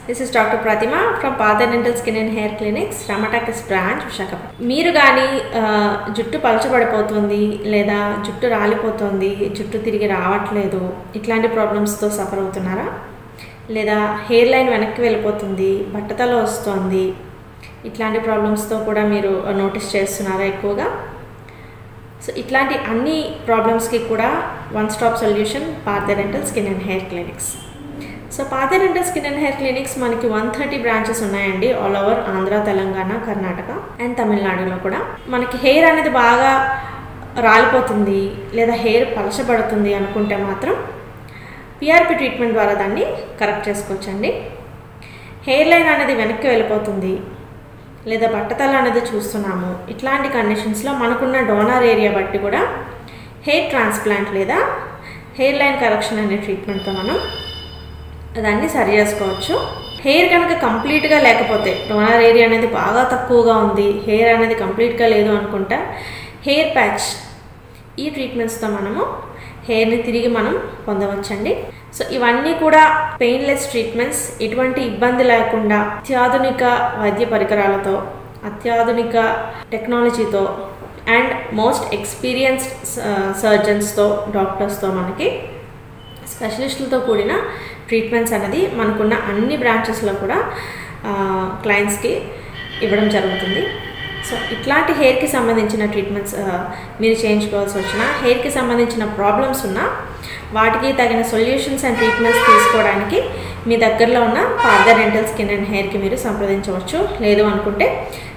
This is Dr. Pratima from Partha Dental Skin and Hair Clinics, Ramatakis branch, Visakhapatnam. మీరు గాని జుట్టు పలచబడిపోతుంది లేదా జుట్టు రాలిపోతుంది, జుట్టు తిరిగి రావట్లేదు, ఇట్లాంటి ప్రాబ్లమ్స్ తో సఫర్ అవుతున్నారా? లేదా హెయిర్ లైన్ వెనక్కి వెళ్ళిపోతుంది, బట్టతల వస్తుంది, ఇట్లాంటి ప్రాబ్లమ్స్ తో కూడా మీరు నోటీస్ చేస్తున్నారా ఎక్కువగా? సో ఇట్లాంటి అన్ని ప్రాబ్లమ్స్ కి కూడా one stop solution Partha Dental Skin and Hair Clinics. So Partha Dental Skin and Hair Clinics మనకి 130 బ్రాంచెస్ ఉన్నాయండి all over Andhra, Telangana, Karnataka and తమిళనాడులో కూడా. మనకి హెయిర్ అనేది బాగా రాలిపోతుంది లేదా హెయిర్ పలచబడుతుంది అనుకుంటే మాత్రం పిఆర్పి ట్రీట్మెంట్ ద్వారా దాన్ని కరెక్ట్ చేసుకోవచ్చండి. హెయిర్ లైన్ అనేది వెనక్కి వెళ్ళిపోతుంది లేదా బట్టతల అనేది చూస్తున్నాము, ఇట్లాంటి కండిషన్స్లో మనకున్న డోనర్ ఏరియా బట్టి కూడా హెయిర్ ట్రాన్స్ప్లాంట్ లేదా హెయిర్ లైన్ కరెక్షన్ అనే ట్రీట్మెంట్తో మనం దాన్ని సరి చేసుకోవచ్చు. హెయిర్ కనుక కంప్లీట్గా లేకపోతే, డోనర్ ఏరియా అనేది బాగా తక్కువగా ఉంది, హెయిర్ అనేది కంప్లీట్గా లేదు అనుకుంటా హెయిర్ ప్యాచ్ ఈ ట్రీట్మెంట్స్తో మనము హెయిర్ని తిరిగి మనం పొందవచ్చండి. సో ఇవన్నీ కూడా పెయిన్లెస్ ట్రీట్మెంట్స్, ఎటువంటి ఇబ్బంది లేకుండా అత్యాధునిక వైద్య పరికరాలతో, అత్యాధునిక టెక్నాలజీతో అండ్ మోస్ట్ ఎక్స్పీరియన్స్డ్ సర్జన్స్తో, డాక్టర్స్తో, మనకి స్పెషలిస్టులతో కూడిన ట్రీట్మెంట్స్ అనేది మనకున్న అన్ని బ్రాంచెస్లో కూడా క్లయింట్స్కి ఇవ్వడం జరుగుతుంది. సో ఇట్లాంటి హెయిర్కి సంబంధించిన ట్రీట్మెంట్స్ మీరు చేయించుకోవాల్సి వచ్చినా, హెయిర్కి సంబంధించిన ప్రాబ్లమ్స్ ఉన్నా వాటికి తగిన సొల్యూషన్స్ అండ్ ట్రీట్మెంట్స్ తీసుకోవడానికి మీ దగ్గరలో ఉన్న Partha Dental Skin and Hairకి మీరు సంప్రదించవచ్చు. లేదు అనుకుంటే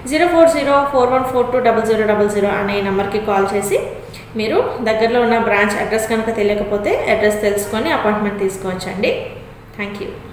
04041420000 అనే నెంబర్కి కాల్ చేసి మీరు దగ్గరలో ఉన్న బ్రాంచ్ అడ్రస్ కనుక తెలియకపోతే అడ్రస్ తెలుసుకొని అపాయింట్మెంట్ తీసుకోవచ్చండి. Thank you.